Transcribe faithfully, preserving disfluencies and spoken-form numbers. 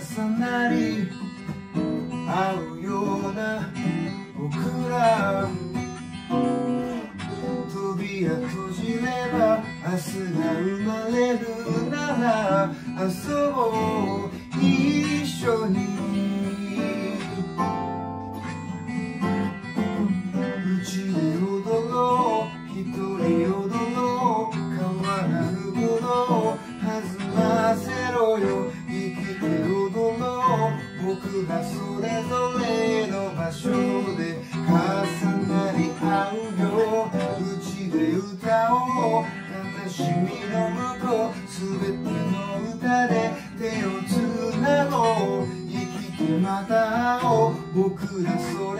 重なり合うような僕ら、扉閉じれば明日が生まれるなら遊ぼう一緒に。うちで踊ろう一人踊ろう変わらぬものを弾ませろよ。生きて踊ろう僕らそれぞれの場所で重なり合うよ。うちで歌おう悲しみの向こうすべての歌で手をつなごう。生きてまた会おう僕らそ